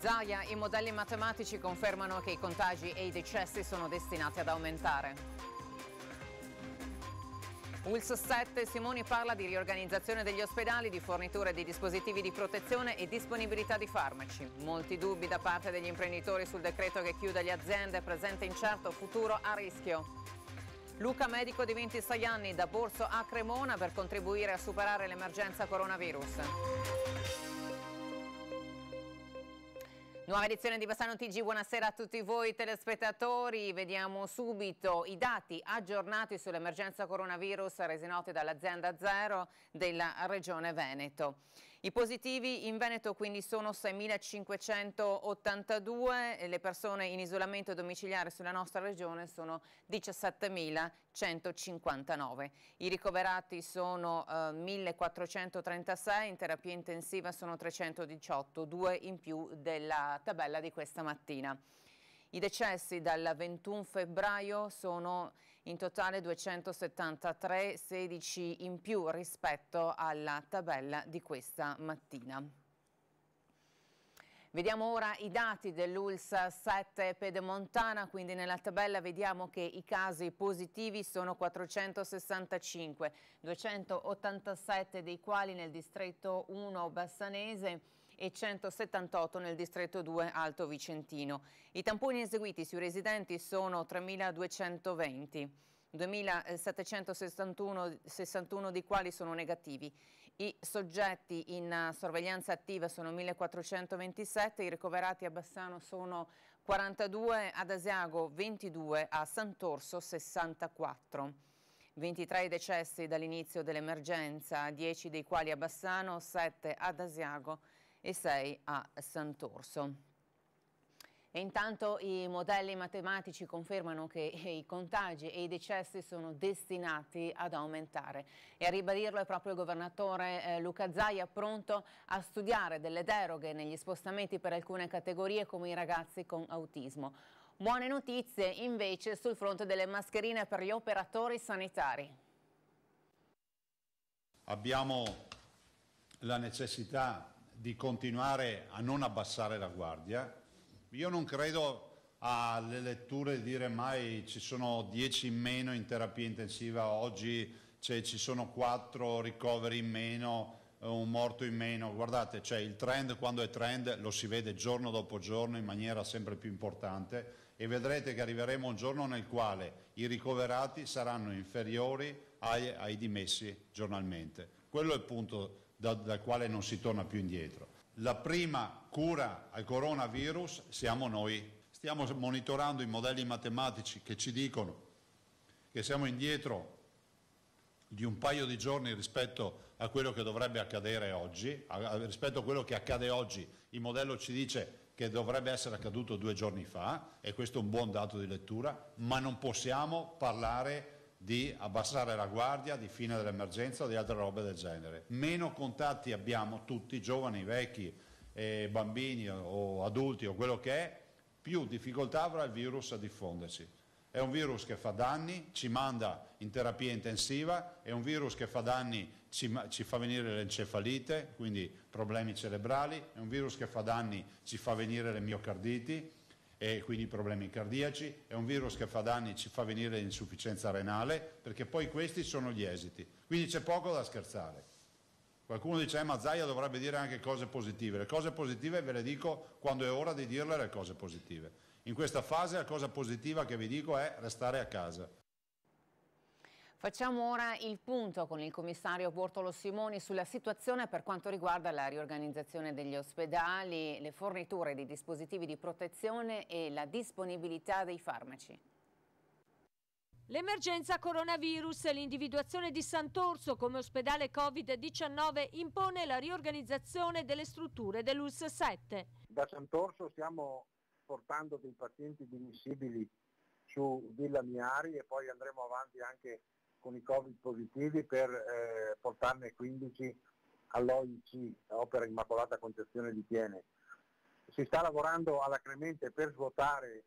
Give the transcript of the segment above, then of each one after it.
Zaia, i modelli matematici confermano che i contagi e i decessi sono destinati ad aumentare. ULSS 7, Simoni parla di riorganizzazione degli ospedali, di forniture di dispositivi di protezione e disponibilità di farmaci. Molti dubbi da parte degli imprenditori sul decreto che chiude le aziende, presente incerto, futuro a rischio. Luca, medico di 26 anni, da Borso a Cremona per contribuire a superare l'emergenza coronavirus. Nuova edizione di Bassano TG, buonasera a tutti voi telespettatori. Vediamo subito i dati aggiornati sull'emergenza coronavirus resi noti dall'azienda Zero della Regione Veneto. I positivi in Veneto quindi sono 6.582, le persone in isolamento domiciliare sulla nostra regione sono 17.159. I ricoverati sono 1.436, in terapia intensiva sono 318, 2 in più della tabella di questa mattina. I decessi dal 21 febbraio sono in totale 273, 16 in più rispetto alla tabella di questa mattina. Vediamo ora i dati dell'ULSS 7 Pedemontana, quindi nella tabella vediamo che i casi positivi sono 465, 287 dei quali nel distretto 1 Bassanese e 178 nel distretto 2 Alto Vicentino. I tamponi eseguiti sui residenti sono 3.220. 2.761 di quali sono negativi. I soggetti in sorveglianza attiva sono 1.427, i ricoverati a Bassano sono 42, ad Asiago 22, a Sant'Orso 64. 23 decessi dall'inizio dell'emergenza, 10 dei quali a Bassano, 7 ad Asiago e 6 a Sant'Orso. E intanto i modelli matematici confermano che i contagi e i decessi sono destinati ad aumentare. E a ribadirlo è proprio il governatore Luca Zaia, pronto a studiare delle deroghe negli spostamenti per alcune categorie come i ragazzi con autismo. Buone notizie invece sul fronte delle mascherine per gli operatori sanitari. Abbiamo la necessità di continuare a non abbassare la guardia. Io non credo alle letture di dire mai ci sono 10 in meno in terapia intensiva, oggi ci sono 4 ricoveri in meno, un morto in meno. Guardate, il trend, quando è trend, lo si vede giorno dopo giorno in maniera sempre più importante e vedrete che arriveremo a un giorno nel quale i ricoverati saranno inferiori ai dimessi giornalmente. Quello è il punto dal quale non si torna più indietro. La prima cura al coronavirus siamo noi. Stiamo monitorando i modelli matematici che ci dicono che siamo indietro di un paio di giorni rispetto a quello che dovrebbe accadere oggi. Rispetto a quello che accade oggi, il modello ci dice che dovrebbe essere accaduto 2 giorni fa e questo è un buon dato di lettura, ma non possiamo parlare di abbassare la guardia, di fine dell'emergenza o di altre robe del genere. Meno contatti abbiamo tutti, giovani, vecchi, bambini o adulti o quello che è, più difficoltà avrà il virus a diffondersi. È un virus che fa danni, ci manda in terapia intensiva, è un virus che fa danni, ci fa venire l'encefalite, quindi problemi cerebrali, è un virus che fa danni, ci fa venire le miocarditi, e quindi problemi cardiaci, è un virus che fa danni, ci fa venire l'insufficienza renale, perché poi questi sono gli esiti. Quindi c'è poco da scherzare. Qualcuno dice, ma Zaia dovrebbe dire anche cose positive. Le cose positive ve le dico quando è ora di dirle le cose positive. In questa fase la cosa positiva che vi dico è restare a casa. Facciamo ora il punto con il commissario Bortolo Simoni sulla situazione per quanto riguarda la riorganizzazione degli ospedali, le forniture di dispositivi di protezione e la disponibilità dei farmaci. L'emergenza coronavirus e l'individuazione di Sant'Orso come ospedale Covid-19 impone la riorganizzazione delle strutture dell'ULSS 7. Da Sant'Orso stiamo portando dei pazienti dimissibili su Villa Miari e poi andremo avanti anche con i Covid positivi per portarne 15 all'OIC, Opera Immacolata Concezione di Thiene. Si sta lavorando alla Clemente per svuotare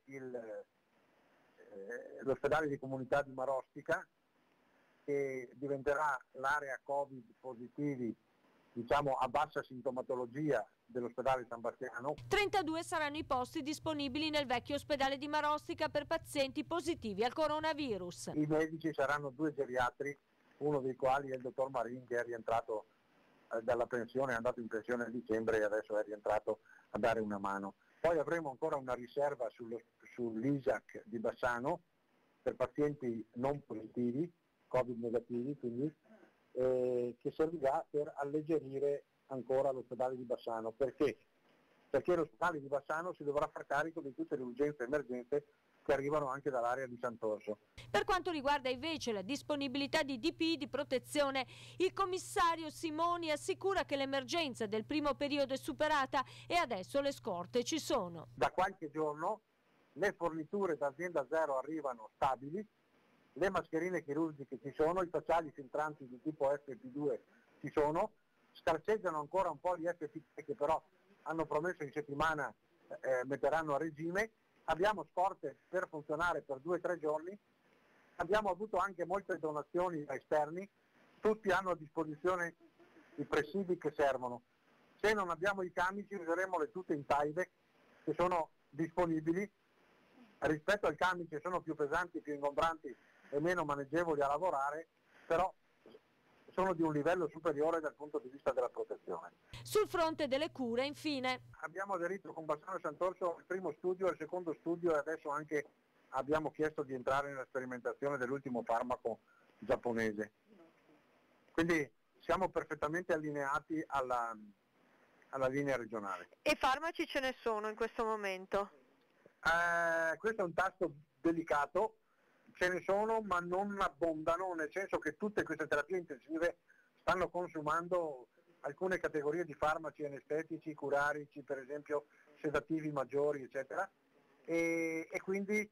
l'ospedale di comunità di Marostica, che diventerà l'area Covid positivi diciamo a bassa sintomatologia dell'ospedale San Bastiano. 32 saranno i posti disponibili nel vecchio ospedale di Marostica per pazienti positivi al coronavirus. I medici saranno 2 geriatri, uno dei quali è il dottor Marin, che è rientrato dalla pensione, è andato in pensione a dicembre e adesso è rientrato a dare una mano. Poi avremo ancora una riserva sull'ISAC di Bassano per pazienti non positivi, Covid negativi, quindi che servirà per alleggerire ancora l'ospedale di Bassano. Perché? Perché l'ospedale di Bassano si dovrà far carico di tutte le urgenze e emergenze che arrivano anche dall'area di Sant'Orso. Per quanto riguarda invece la disponibilità di DPI di protezione, il commissario Simoni assicura che l'emergenza del primo periodo è superata e adesso le scorte ci sono. Da qualche giorno le forniture d'azienda zero arrivano stabili, le mascherine chirurgiche ci sono, i facciali filtranti di tipo FP2 ci sono, scarseggiano ancora un po' di FP3 che però hanno promesso in settimana metteranno a regime. Abbiamo scorte per funzionare per 2-3 giorni, abbiamo avuto anche molte donazioni da esterni, tutti hanno a disposizione i presidi che servono. Se non abbiamo i camici useremo le tute in Tyvek che sono disponibili, rispetto al camice sono più pesanti, più ingombranti e meno maneggevoli a lavorare, però sono di un livello superiore dal punto di vista della protezione. Sul fronte delle cure, infine, abbiamo aderito con Bassano e Sant'Orso al primo studio, al secondo studio e adesso anche abbiamo chiesto di entrare nella sperimentazione dell'ultimo farmaco giapponese. Quindi siamo perfettamente allineati alla linea regionale. E farmaci ce ne sono in questo momento? Questo è un tasto delicato. Ce ne sono ma non abbondano, nel senso che tutte queste terapie intensive stanno consumando alcune categorie di farmaci anestetici, curarici, per esempio sedativi maggiori, eccetera, e quindi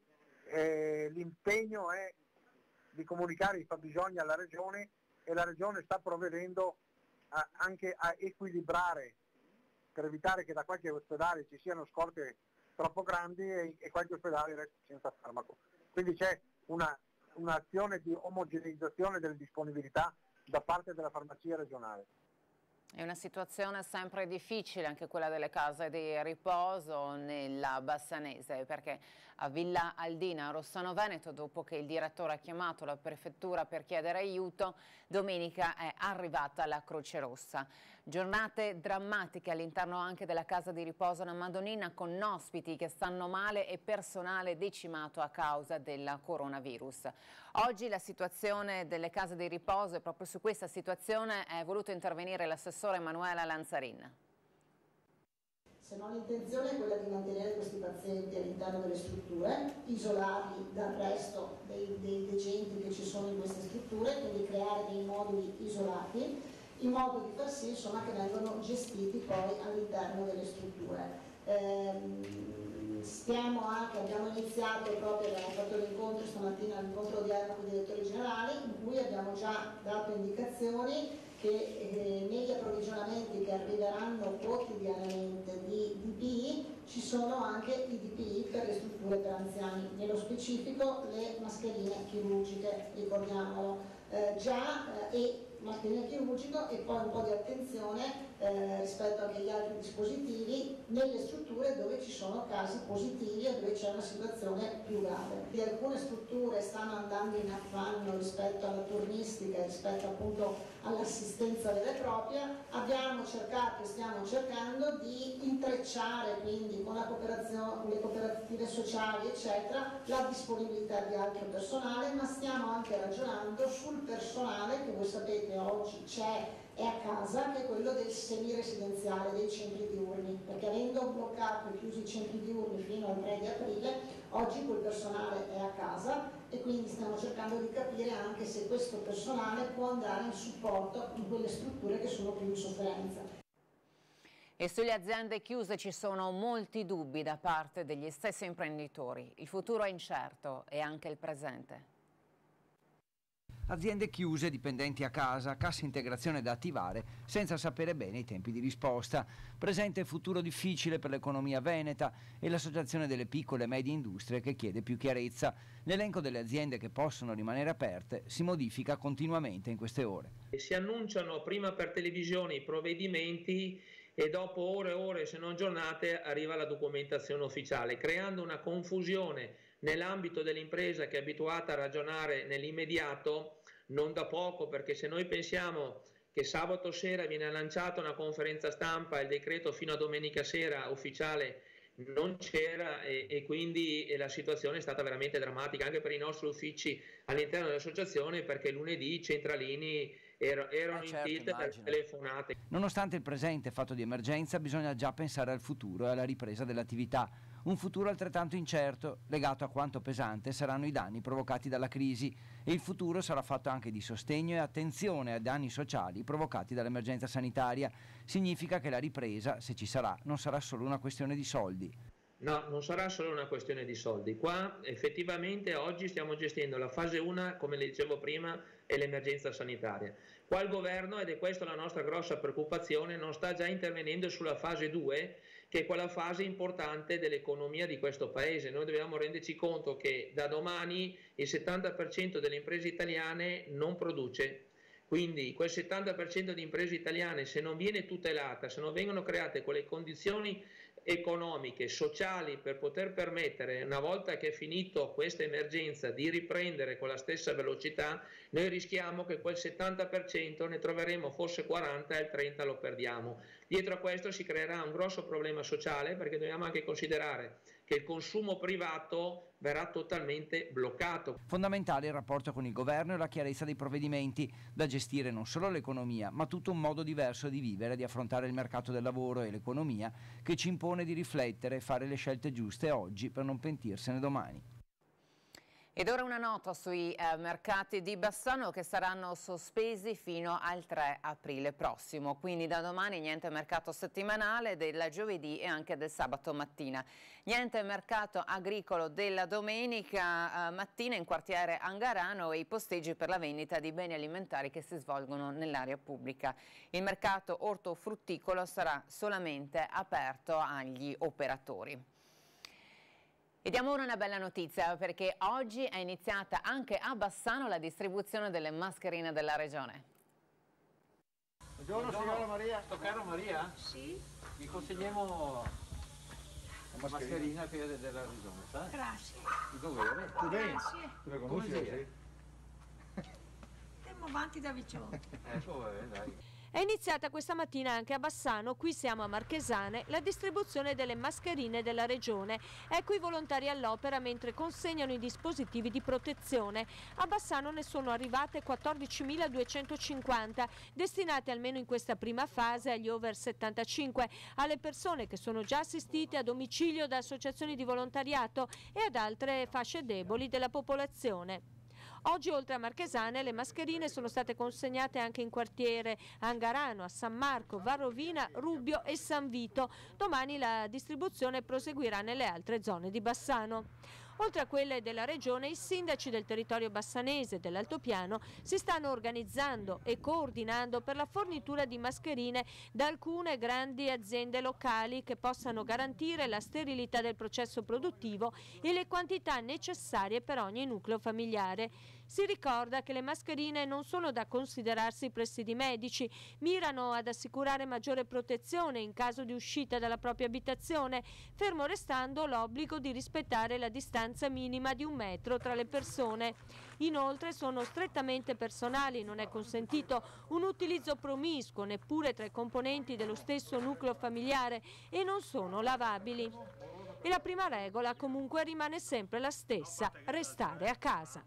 l'impegno è di comunicare i fabbisogni alla Regione e la Regione sta provvedendo anche a equilibrare per evitare che da qualche ospedale ci siano scorte troppo grandi e qualche ospedale resti senza farmaco. Quindi c'è un'azione di omogeneizzazione delle disponibilità da parte della farmacia regionale. È una situazione sempre difficile anche quella delle case di riposo nella Bassanese, perché a Villa Aldina, Rossano Veneto, dopo che il direttore ha chiamato la prefettura per chiedere aiuto, domenica è arrivata la Croce Rossa. Giornate drammatiche all'interno anche della casa di riposo alla Madonnina, con ospiti che stanno male e personale decimato a causa del coronavirus. Oggi la situazione delle case di riposo, e proprio su questa situazione è voluto intervenire l'assessore Emanuela Lanzarin. Se no l'intenzione è quella di mantenere questi pazienti all'interno delle strutture, isolarli dal resto dei degenti che ci sono in queste strutture, quindi creare dei moduli isolati, in modo di far sì insomma, che vengano gestiti poi all'interno delle strutture. Abbiamo iniziato proprio, abbiamo fatto l'incontro stamattina, l'incontro odierno con i direttori generali, in cui abbiamo già dato indicazioni che negli approvvigionamenti che arriveranno quotidianamente di DPI ci sono anche i DPI per le strutture per anziani, nello specifico le mascherine chirurgiche, ricordiamolo, e mascherine chirurgiche e poi un po' di attenzione rispetto anche agli altri dispositivi nelle strutture dove ci sono casi positivi e dove c'è una situazione più grave. E alcune strutture stanno andando in affanno rispetto alla turnistica e rispetto appunto all'assistenza vera e propria. Abbiamo cercato e stiamo cercando di intrecciare quindi con la cooperazione, con le cooperative sociali eccetera, la disponibilità di altro personale, ma stiamo anche ragionando sul personale che voi sapete oggi c'è è a casa, che è quello del semiresidenziale, dei centri diurni, perché avendo bloccato e chiuso i centri diurni fino al 3 di aprile, oggi quel personale è a casa e quindi stiamo cercando di capire anche se questo personale può andare in supporto in quelle strutture che sono più in sofferenza. E sulle aziende chiuse ci sono molti dubbi da parte degli stessi imprenditori. Il futuro è incerto e anche il presente. Aziende chiuse, dipendenti a casa, cassa integrazione da attivare senza sapere bene i tempi di risposta. Presente e futuro difficile per l'economia veneta e l'Associazione delle piccole e medie industrie che chiede più chiarezza. L'elenco delle aziende che possono rimanere aperte si modifica continuamente in queste ore. Si annunciano prima per televisione i provvedimenti e dopo ore e ore, se non giornate, arriva la documentazione ufficiale, creando una confusione nell'ambito dell'impresa che è abituata a ragionare nell'immediato, non da poco, perché se noi pensiamo che sabato sera viene lanciata una conferenza stampa, il decreto fino a domenica sera ufficiale non c'era e quindi la situazione è stata veramente drammatica anche per i nostri uffici all'interno dell'associazione, perché lunedì i centralini erano in tilt per telefonate. Nonostante il presente fatto di emergenza, bisogna già pensare al futuro e alla ripresa dell'attività. Un futuro altrettanto incerto, legato a quanto pesante saranno i danni provocati dalla crisi, e il futuro sarà fatto anche di sostegno e attenzione ai danni sociali provocati dall'emergenza sanitaria. Significa che la ripresa, se ci sarà, non sarà solo una questione di soldi. No, non sarà solo una questione di soldi. Qua effettivamente oggi stiamo gestendo la fase 1, come le dicevo prima, e l'emergenza sanitaria. Qua il governo, ed è questa la nostra grossa preoccupazione, non sta già intervenendo sulla fase 2, che è quella fase importante dell'economia di questo paese. Noi dobbiamo renderci conto che da domani il 70% delle imprese italiane non produce. Quindi quel 70% di imprese italiane, se non viene tutelata, se non vengono create quelle condizioni economiche, sociali per poter permettere, una volta che è finito questa emergenza, di riprendere con la stessa velocità, noi rischiamo che quel 70% ne troveremo forse 40 e il 30 lo perdiamo. Dietro a questo si creerà un grosso problema sociale, perché dobbiamo anche considerare che il consumo privato verrà totalmente bloccato. Fondamentale il rapporto con il governo e la chiarezza dei provvedimenti, da gestire non solo l'economia, ma tutto un modo diverso di vivere, di affrontare il mercato del lavoro e l'economia, che ci impone di riflettere e fare le scelte giuste oggi per non pentirsene domani. Ed ora una nota sui mercati di Bassano che saranno sospesi fino al 3 aprile prossimo, quindi da domani niente mercato settimanale del giovedì e anche del sabato mattina. Niente mercato agricolo della domenica mattina in quartiere Angarano e i posteggi per la vendita di beni alimentari che si svolgono nell'area pubblica. Il mercato ortofrutticolo sarà solamente aperto agli operatori. E diamo ora una bella notizia, perché oggi è iniziata anche a Bassano la distribuzione delle mascherine della regione. Buongiorno signora Maria. Sto caro Maria? Sì. Vi consegniamo la mascherina che è della regione, sai? Grazie. Di dovere. Tu grazie. Tu la conosci? Sì. Andiamo avanti da vicino. Dai. È iniziata questa mattina anche a Bassano, qui siamo a Marchesane, la distribuzione delle mascherine della regione. Ecco i volontari all'opera mentre consegnano i dispositivi di protezione. A Bassano ne sono arrivate 14.250, destinate almeno in questa prima fase agli over 75, alle persone che sono già assistite a domicilio da associazioni di volontariato e ad altre fasce deboli della popolazione. Oggi oltre a Marchesane le mascherine sono state consegnate anche in quartiere Angarano, a San Marco, Varrovina, Rubbio e San Vito. Domani la distribuzione proseguirà nelle altre zone di Bassano. Oltre a quelle della regione, i sindaci del territorio bassanese e dell'altopiano si stanno organizzando e coordinando per la fornitura di mascherine da alcune grandi aziende locali che possano garantire la sterilità del processo produttivo e le quantità necessarie per ogni nucleo familiare. Si ricorda che le mascherine non sono da considerarsi presidi medici, mirano ad assicurare maggiore protezione in caso di uscita dalla propria abitazione, fermo restando l'obbligo di rispettare la distanza minima di 1 metro tra le persone. Inoltre sono strettamente personali, non è consentito un utilizzo promiscuo neppure tra i componenti dello stesso nucleo familiare e non sono lavabili. E la prima regola comunque rimane sempre la stessa: restare a casa.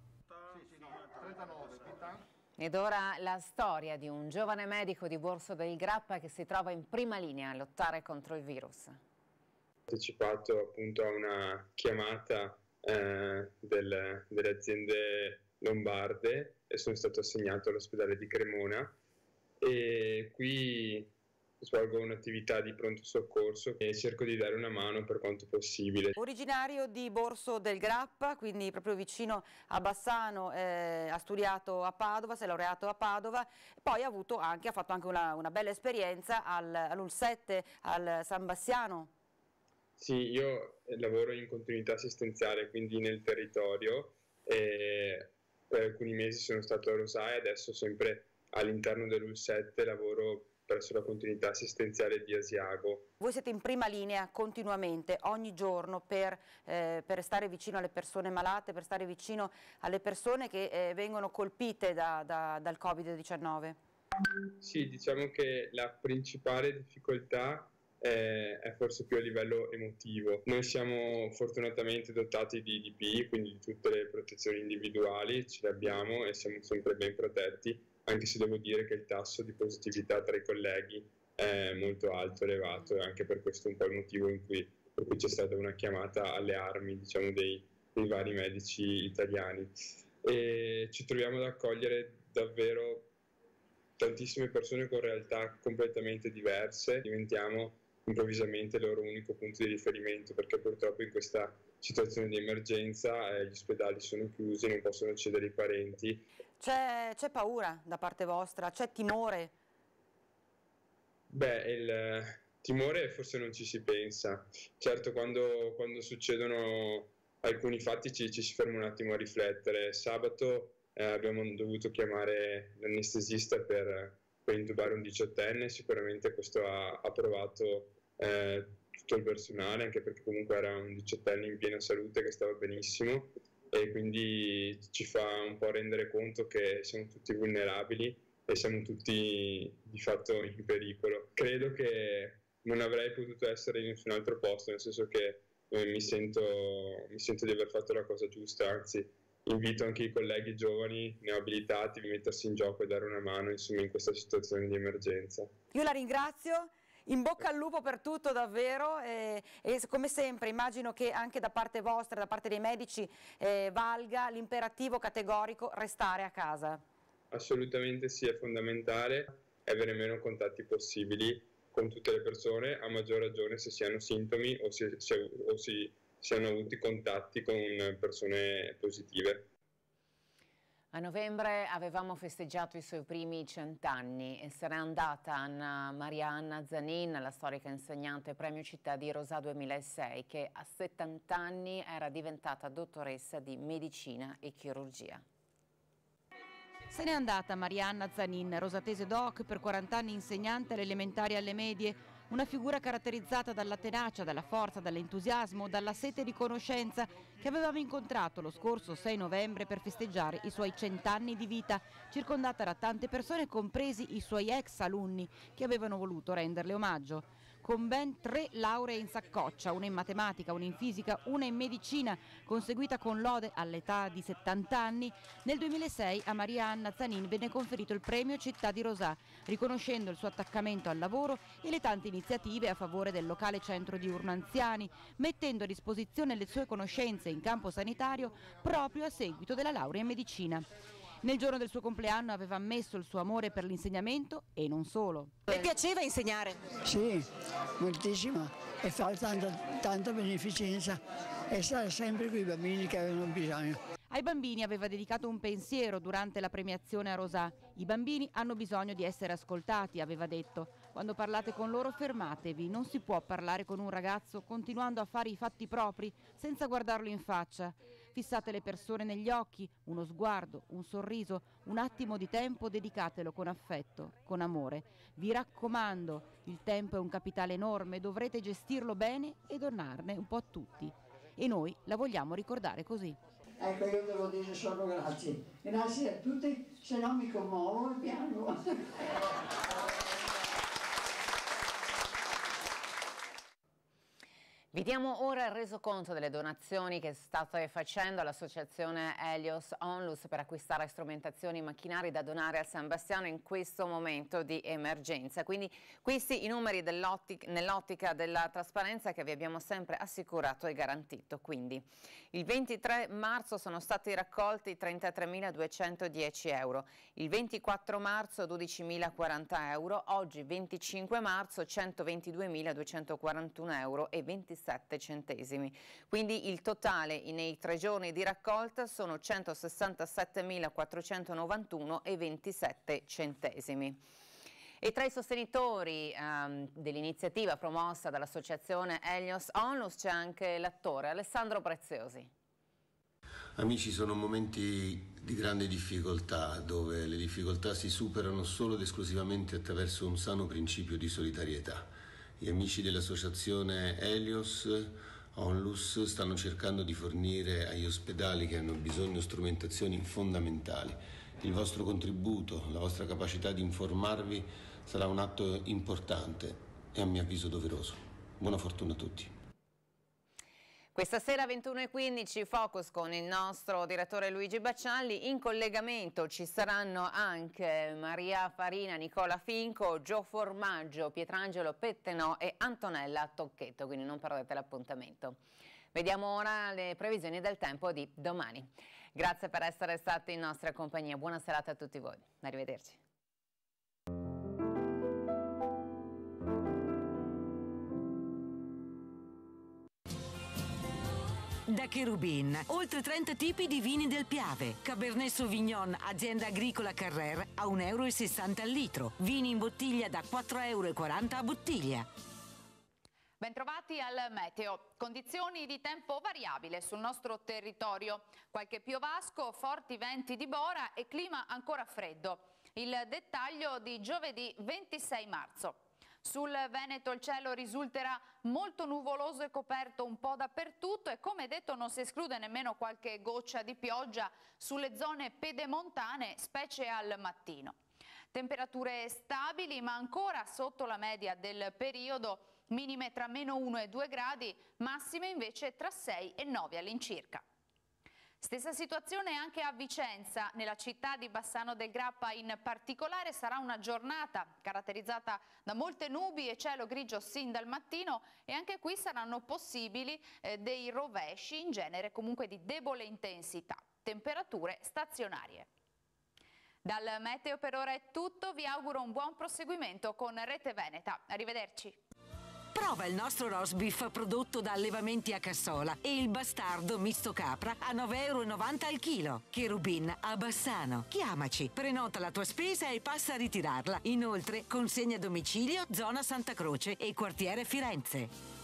Ed ora la storia di un giovane medico di Borso del Grappa che si trova in prima linea a lottare contro il virus. Ho partecipato appunto a una chiamata delle aziende lombarde e sono stato assegnato all'ospedale di Cremona, e qui svolgo un'attività di pronto soccorso e cerco di dare una mano per quanto possibile. Originario di Borso del Grappa, quindi proprio vicino a Bassano, ha studiato a Padova, si è laureato a Padova, poi ha fatto anche una bella esperienza all'UL7, al San Bassiano. Sì, io lavoro in continuità assistenziale, quindi nel territorio, e per alcuni mesi sono stato a Rosà e adesso sempre all'interno dell'UL7 lavoro presso la continuità assistenziale di Asiago. Voi siete in prima linea continuamente, ogni giorno, per stare vicino alle persone malate, per stare vicino alle persone che vengono colpite dal Covid-19. Sì, diciamo che la principale difficoltà è forse più a livello emotivo. Noi siamo fortunatamente dotati di DPI, quindi di tutte le protezioni individuali, ce le abbiamo e siamo sempre ben protetti, anche se devo dire che il tasso di positività tra i colleghi è molto alto, elevato, e anche per questo un po' il motivo per cui c'è stata una chiamata alle armi, diciamo, dei vari medici italiani. E ci troviamo ad accogliere davvero tantissime persone con realtà completamente diverse, diventiamo improvvisamente il loro unico punto di riferimento, perché purtroppo in questa situazione di emergenza gli ospedali sono chiusi, non possono accedere i parenti. C'è paura da parte vostra? C'è timore? Beh, il timore forse non ci si pensa. Certo, quando succedono alcuni fatti ci si ferma un attimo a riflettere. Sabato abbiamo dovuto chiamare l'anestesista per intubare un 18enne, sicuramente questo ha provato tutto il personale, anche perché comunque era un 18enne in piena salute che stava benissimo, e quindi ci fa un po' rendere conto che siamo tutti vulnerabili e siamo tutti di fatto in pericolo. Credo che non avrei potuto essere in nessun altro posto, nel senso che mi sento di aver fatto la cosa giusta, anzi invito anche i colleghi giovani neoabilitati a mettersi in gioco e dare una mano, insomma, in questa situazione di emergenza. Io la ringrazio. In bocca al lupo per tutto davvero e come sempre immagino che anche da parte vostra, da parte dei medici, valga l'imperativo categorico restare a casa. Assolutamente sì, è fondamentale avere meno contatti possibili con tutte le persone, a maggior ragione se si hanno sintomi o si hanno avuti contatti con persone positive. A novembre avevamo festeggiato i suoi primi 100 anni e se n'è andata Maria Anna Zanin, la storica insegnante Premio Città di Rosà 2006, che a 70 anni era diventata dottoressa di medicina e chirurgia. Se n'è andata Maria Anna Zanin, rosatese doc, per 40 anni insegnante alle elementari e alle medie, una figura caratterizzata dalla tenacia, dalla forza, dall'entusiasmo, dalla sete di conoscenza che avevamo incontrato lo scorso 6 novembre per festeggiare i suoi 100 anni di vita, circondata da tante persone, compresi i suoi ex alunni che avevano voluto renderle omaggio. Con ben 3 lauree in saccoccia, una in matematica, una in fisica, una in medicina, conseguita con lode all'età di 70 anni, nel 2006 a Maria Anna Zanin venne conferito il Premio Città di Rosà, riconoscendo il suo attaccamento al lavoro e le tante iniziative a favore del locale centro diurno anziani, mettendo a disposizione le sue conoscenze in campo sanitario proprio a seguito della laurea in medicina. Nel giorno del suo compleanno aveva ammesso il suo amore per l'insegnamento e non solo. Le piaceva insegnare? Sì, moltissimo, e fare tanta beneficenza e stare sempre con i bambini che avevano bisogno. Ai bambini aveva dedicato un pensiero durante la premiazione a Rosà. I bambini hanno bisogno di essere ascoltati, aveva detto. Quando parlate con loro fermatevi, non si può parlare con un ragazzo continuando a fare i fatti propri senza guardarlo in faccia. Fissate le persone negli occhi, uno sguardo, un sorriso, un attimo di tempo, dedicatelo con affetto, con amore. Vi raccomando, il tempo è un capitale enorme, dovrete gestirlo bene e donarne un po' a tutti. E noi la vogliamo ricordare così. Ecco, io devo dire solo grazie. Grazie a tutti, se no mi commuovo e piango. Vi diamo ora il resoconto delle donazioni che state facendo all'associazione Helios Onlus per acquistare strumentazioni e macchinari da donare al San Bastiano in questo momento di emergenza. Quindi questi i numeri nell'ottica della trasparenza che vi abbiamo sempre assicurato e garantito. Quindi il 23 marzo sono stati raccolti 33.210 euro, il 24 marzo 12.040 euro, oggi 25 marzo 122.241 euro e 27 centesimi. Quindi il totale nei 3 giorni di raccolta sono 167.491 e 27 centesimi. E tra i sostenitori dell'iniziativa promossa dall'associazione Helios Onlus c'è anche l'attore Alessandro Preziosi. Amici, sono momenti di grande difficoltà, dove le difficoltà si superano solo ed esclusivamente attraverso un sano principio di solidarietà. Gli amici dell'associazione Helios Onlus stanno cercando di fornire agli ospedali che hanno bisogno strumentazioni fondamentali. Il vostro contributo, la vostra capacità di informarvi sarà un atto importante e a mio avviso doveroso. Buona fortuna a tutti. Questa sera 21:15 Focus con il nostro direttore Luigi Baccialli. In collegamento ci saranno anche Maria Farina, Nicola Finco, Gio Formaggio, Pietrangelo Pettenò e Antonella Tocchetto, quindi non perdete l'appuntamento. Vediamo ora le previsioni del tempo di domani. Grazie per essere stati in nostra compagnia, buona serata a tutti voi, arrivederci. Da Cherubin, oltre 30 tipi di vini del Piave. Cabernet Sauvignon, azienda agricola Carrer, a 1,60 € al litro. Vini in bottiglia da 4,40 € a bottiglia. Bentrovati al meteo. Condizioni di tempo variabile sul nostro territorio. Qualche piovasco, forti venti di bora e clima ancora freddo. Il dettaglio di giovedì 26 marzo. Sul Veneto il cielo risulterà molto nuvoloso e coperto un po' dappertutto e, come detto, non si esclude nemmeno qualche goccia di pioggia sulle zone pedemontane, specie al mattino. Temperature stabili ma ancora sotto la media del periodo, minime tra -1 e 2 gradi, massime invece tra 6 e 9 all'incirca. Stessa situazione anche a Vicenza. Nella città di Bassano del Grappa in particolare sarà una giornata caratterizzata da molte nubi e cielo grigio sin dal mattino, e anche qui saranno possibili dei rovesci, in genere comunque di debole intensità, temperature stazionarie. Dal meteo per ora è tutto, vi auguro un buon proseguimento con Rete Veneta. Arrivederci. Prova il nostro roast beef prodotto da allevamenti a Cassola e il bastardo misto capra a 9,90 € al chilo. Cherubin a Bassano. Chiamaci, prenota la tua spesa e passa a ritirarla. Inoltre consegna a domicilio zona Santa Croce e quartiere Firenze.